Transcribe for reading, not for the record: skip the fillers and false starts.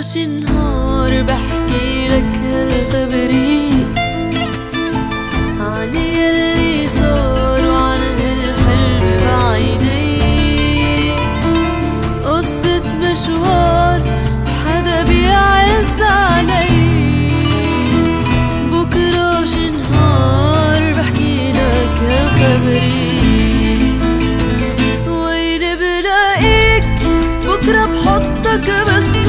شي نهار بحكي لك هالخبري عن يلي صار وعن هالحلم بعيني، قصة مشوار وحدا بيعز علي. بكرا شي نهار بحكي لك هالخبري، وين بلاقيك بكرا بحطك بس